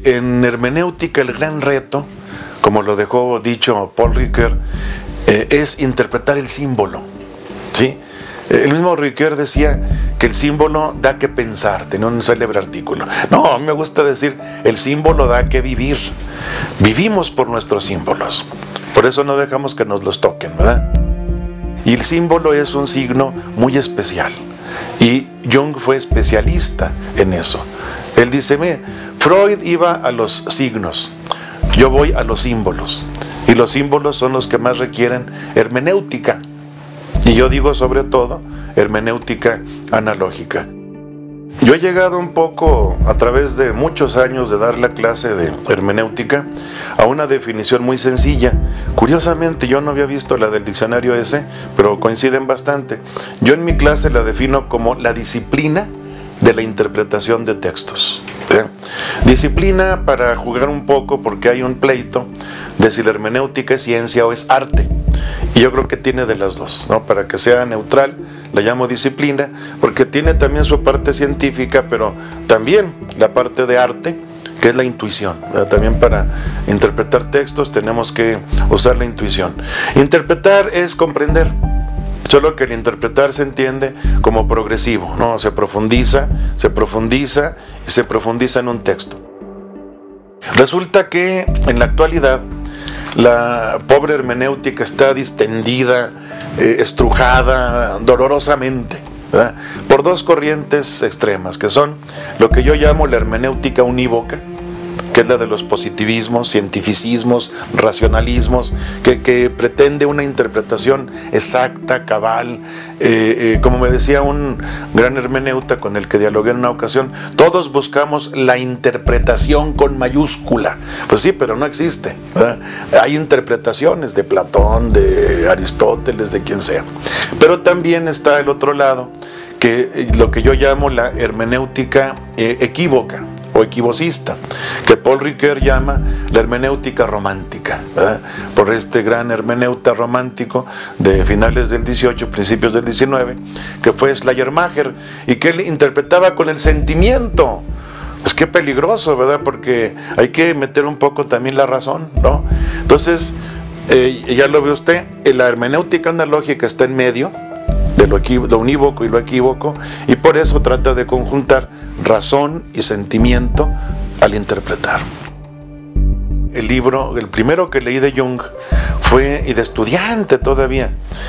En hermenéutica el gran reto, como lo dejó dicho Paul Ricoeur, es interpretar el símbolo, ¿sí? El mismo Ricoeur decía que el símbolo da que pensar, tenía un célebre artículo. No, a mí me gusta decir, el símbolo da que vivir. Vivimos por nuestros símbolos, por eso no dejamos que nos los toquen, ¿verdad? Y el símbolo es un signo muy especial, y Jung fue especialista en eso. Él dice, mire, Freud iba a los signos, yo voy a los símbolos, y los símbolos son los que más requieren hermenéutica, y yo digo sobre todo hermenéutica analógica. Yo he llegado un poco, a través de muchos años de dar la clase de hermenéutica, a una definición muy sencilla. Curiosamente, yo no había visto la del diccionario ese, pero coinciden bastante. Yo en mi clase la defino como la disciplina de la interpretación de textos. Disciplina para jugar un poco, porque hay un pleito de si la hermenéutica es ciencia o es arte. Y yo creo que tiene de las dos, ¿no? Para que sea neutral, la llamo disciplina, porque tiene también su parte científica, pero también la parte de arte, que es la intuición, ¿verdad? También para interpretar textos tenemos que usar la intuición. Interpretar es comprender, solo que el interpretar se entiende como progresivo, ¿no? Se profundiza y se profundiza en un texto. Resulta que en la actualidad la pobre hermenéutica está distendida, estrujada dolorosamente, ¿verdad? Por dos corrientes extremas, que son lo que yo llamo la hermenéutica unívoca, que es la de los positivismos, cientificismos, racionalismos, que pretende una interpretación exacta, cabal. Como me decía un gran hermeneuta con el que dialogué en una ocasión, todos buscamos la interpretación con mayúscula. Pues sí, pero no existe, ¿verdad? Hay interpretaciones de Platón, de Aristóteles, de quien sea. Pero también está el otro lado, que lo que yo llamo la hermenéutica equívoca o equivocista, que Paul Ricoeur llama la hermenéutica romántica, ¿verdad? Por este gran hermeneuta romántico de finales del 18, principios del 19, que fue Schleiermacher, y que él interpretaba con el sentimiento. Pues qué peligroso, ¿verdad? Porque hay que meter un poco también la razón, ¿no? Entonces, ya lo ve usted, la hermenéutica analógica está en medio de lo unívoco y lo equívoco, y por eso trata de conjuntar razón y sentimiento al interpretar. El libro, el primero que leí de Jung fue, y de estudiante todavía,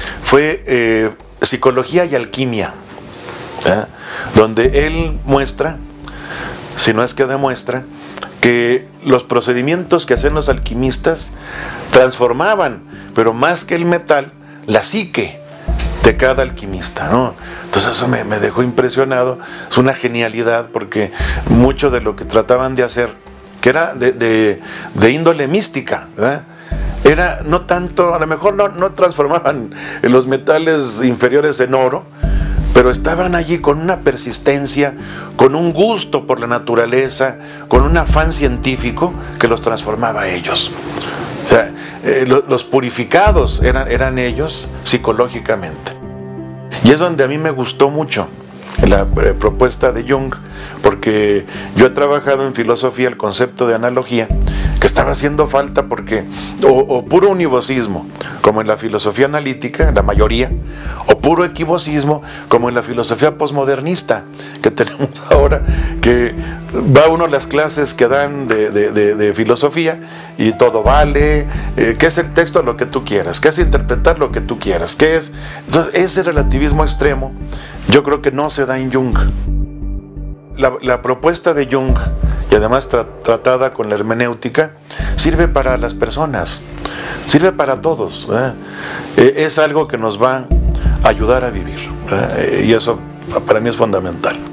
fue Psicología y Alquimia, ¿eh? Donde él muestra, si no es que demuestra, que los procedimientos que hacen los alquimistas transformaban, pero más que el metal, la psique de cada alquimista, ¿no? Entonces eso me dejó impresionado. Es una genialidad, porque mucho de lo que trataban de hacer, que era de índole mística, ¿verdad? Era no tanto, a lo mejor no transformaban los metales inferiores en oro, pero estaban allí con una persistencia, con un gusto por la naturaleza, con un afán científico que los transformaba a ellos. O sea, los purificados eran ellos psicológicamente. Y es donde a mí me gustó mucho la propuesta de Jung, porque yo he trabajado en filosofía el concepto de analogía, que estaba haciendo falta, porque o puro univocismo, como en la filosofía analítica, la mayoría, o puro equivocismo, como en la filosofía posmodernista que tenemos ahora, que va uno a las clases que dan de filosofía y todo vale, ¿qué es el texto? Lo que tú quieras, ¿qué es interpretar? Lo que tú quieras, ¿qué es? Entonces ese relativismo extremo yo creo que no se da en Jung. La propuesta de Jung, y además tratada con la hermenéutica, sirve para las personas, sirve para todos, ¿verdad? Es algo que nos va a ayudar a vivir, ¿verdad? Y eso para mí es fundamental.